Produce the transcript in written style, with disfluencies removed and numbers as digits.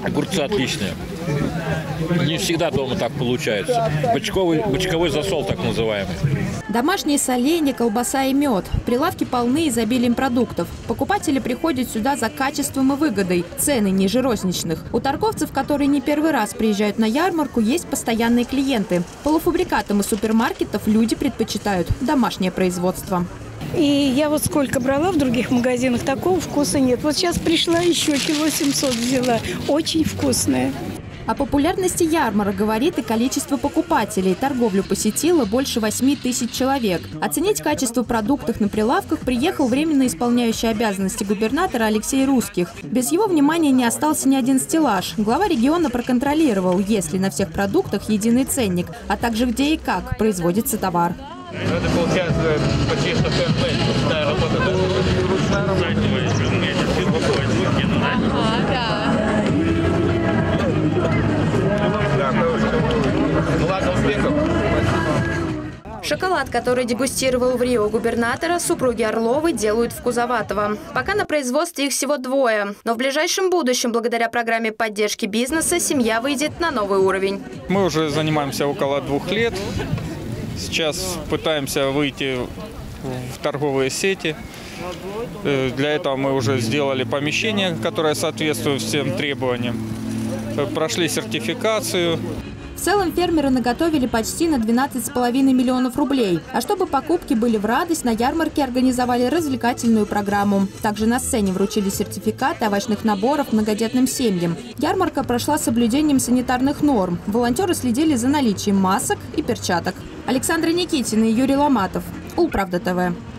Огурцы отличные. Не всегда дома так получается. Бочковой засол так называемый. Домашние соленья, колбаса и мед. Прилавки полны изобилием продуктов. Покупатели приходят сюда за качеством и выгодой. Цены ниже розничных. У торговцев, которые не первый раз приезжают на ярмарку, есть постоянные клиенты. Полуфабрикатам из супермаркетов люди предпочитают домашнее производство. И я вот сколько брала в других магазинах, такого вкуса нет. Вот сейчас пришла еще кило 700 взяла. Очень вкусная. О популярности ярмарок говорит и количество покупателей. Торговлю посетило больше 8 тысяч человек. Оценить качество продуктов на прилавках приехал временно исполняющий обязанности губернатора Алексей Русских. Без его внимания не остался ни один стеллаж. Глава региона проконтролировал, есть ли на всех продуктах единый ценник, а также где и как производится товар. Это получается почти что фэрплей. Да, работа Ну ладно, успехов. Шоколад, который дегустировал в Рио губернатора, супруги Орловы делают в Кузоватово. Пока на производстве их всего 2. Но в ближайшем будущем, благодаря программе поддержки бизнеса, семья выйдет на новый уровень. Мы уже занимаемся около 2 лет. Сейчас пытаемся выйти в торговые сети. Для этого мы уже сделали помещение, которое соответствует всем требованиям. Прошли сертификацию. В целом фермеры наготовили почти на 12,5 миллионов рублей. А чтобы покупки были в радость, на ярмарке организовали развлекательную программу. Также на сцене вручили сертификаты овощных наборов многодетным семьям. Ярмарка прошла с соблюдением санитарных норм. Волонтеры следили за наличием масок и перчаток. Александра Никитина и Юрий Ломатов. Улправда ТВ.